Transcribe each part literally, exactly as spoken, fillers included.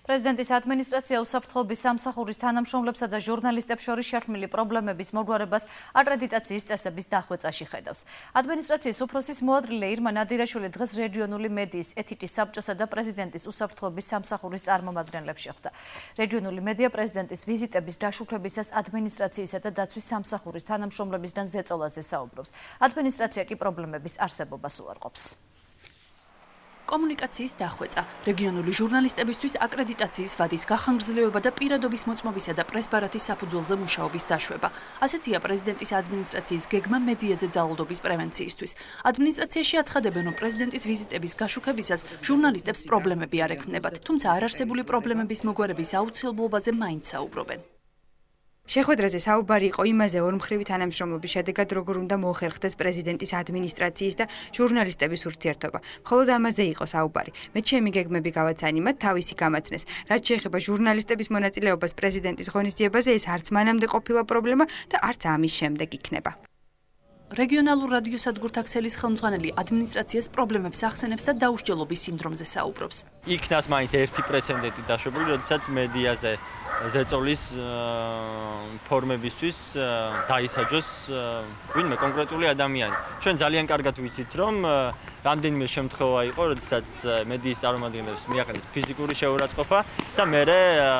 პრეზიდენტის ადმინისტრაცია უსაფრთხოების სამსახურის თანამშრომლებსა და ჟურნალისტებს შორის შექმნილი პრობლემების მოგვარებას აკრედიტაციის წესების დახვეწაში ხედავს. ადმინისტრაციის უფროსის მოადგილე ირმა ნადირაშვილი დღეს რეგიონული მედიის ეთიკის საბჭოსა და პრეზიდენტის უსაფრთხოების სამსახურის წარმომადგენლებს შეხვდა. რეგიონული მედია პრეზიდენტის ვიზიტების დაშუქებისას ადმინისტრაციისა და დაცვის სამსახურის თანამშრომლებისგან ზეწოლაზე საუბრობს. ადმინისტრაცია კი პრობლემების არსებობას უარყოფს. კომუნიკაციის დახვეწა, რეგიონული ჟურნალისტებისთვის აკრედიტაციის ვადის გახანგრძლივება და პირადობის მოწმობისა და პრესბარათის საფუძველზე მუშაობის დაშვება. ასეთია პრეზიდენტის ადმინისტრაციის გეგმა მედიაზე ძალადობის პრევენციისთვის. ადმინისტრაციაში აცხადებენ, რომ პრეზიდენტის ვიზიტების გაშუქებისას ჟურნალისტებს პრობლემები არ ექნებათ, თუმცა არარსებული პრობლემების მოგვარების აუცილებლობაზე მაინც საუბრობენ. შეხვედრაზე საუბარი იყო იმაზე, ორმხრივი თანამშრომლობის შედეგად როგორ უნდა მოხერხდეს პრეზიდენტის ადმინისტრაციის და ჟურნალისტების ურთიერთობა. მხოლოდ ამაზე იყო საუბარი. მე ჩემი გეგმები გავაცანი მათ თავისი გამაცნეს. რაც შეეხება ჟურნალისტების მონაწილეობას პრეზიდენტის ღონისძიებაზე, ეს არც მანამდე ყოფილა პრობლემა და არც ამის შემდეგ იქნება. რეგიონალურ რადიოსადგურთა ქსელის ხელმძღვანელი ადმინისტრაციას პრობლემებს ახსენებს და დაუსჯელობის სინდრომზე საუბრობს. იქნას მაინც ერთი პრეცედენტი დაშვებული, როდესაც მედიაზე ზეწოლის ფორმებისთვის დაისაჯოს ვინმე კონკრეტული ადამიანი. ჩვენ ძალიან კარგად ვიცით, რომ რამდენიმე შემთხვევა იყო, როდესაც მედიის წარმომადგენლებს მიაყენეს ფიზიკური შეურაცხყოფა და მერე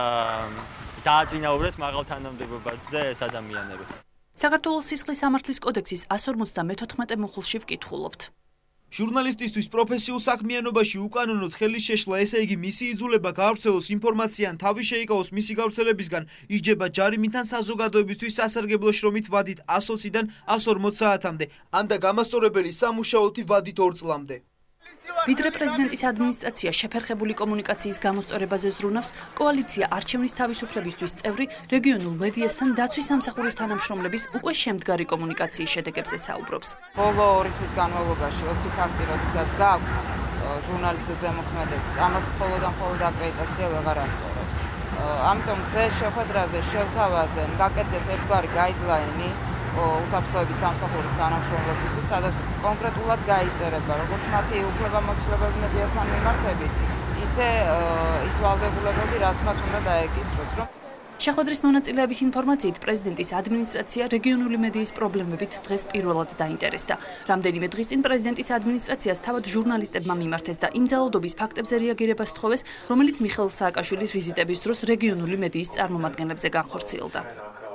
დააწინაურეს მაღალ თანამდებობაზე ეს ადამიანები. საქართველოს სისხლის სამართლის კოდექსის εκατს ორმოცდამეთოთხმეტე მუხლში ვკითხულობთ. ჟურნალისტისთვის პროფესიულ საქმიანობაში უკანონოდ ხელის შეშლა, ესე იგი მისი იძულება გაავრცელოს ინფორმაცია ან თავი შეიკავოს მისი გავრცელებისგან, ისჯება ჯარიმით ან საზოგადოებისთვის სასარგებლო შრომით ვადით ასოციდან εκατს ორმოც საათამდე, ან და გამასწორებელი სამუშაოთი ვადით ორ წლამდე. ვიდრე პრეზიდენტის ადმინისტრაცია შეფერხებული კომუნიკაციის გამოსწორებაზე ზრუნავს, კოალიცია არჩევნის თავისუფლებისთვის წევრი რეგიონულ მედიასთან დაცვის სამსახურის თანამშრომლების უკვე შემდგარი კომუნიკაციის შედეგებზე საუბრობს. ბოლო ორი თვის განმავლობაში ოცი ფაქტი, როდესაც გაქვს ჟურნალისტების ზემოქმედების, ამას მხოლოდ და მხოლოდ აკრედიტაცია ვეღარ ასწორებს. ამიტომ დღეს შეხვედრაზე შევთავაზე გაკეთდეს ერთგვარი გაიდლაინი უსაფრთხოების სამსახურის თანამშრომლებისთვის, სადაც კონკრეტულად გაიწერება, როგორც მათი უფლებამოსილებები მედიასთან მიმართებით, ისე ის ვალდებულებები, რაც მათ უნდა დაეკისროთ. შეხვედრის მონაწილეების ინფორმაციით პრეზიდენტის ადმინისტრაცია რეგიონული მედიის პრობლემებით დღეს პირველად დაინტერესდა. რამდენიმე დღის წინ პრეზიდენტის ადმინისტრაციას თავად ჟურნალისტებმა მიმართეს და იმ ძალადობის ფაქტებზე რეაგირებას თხოვეს, რომელიც მიხეილ სააკაშვილის ვიზიტების დროს რეგიონული მედიის წარმომადგენლებზე განხორციელდა.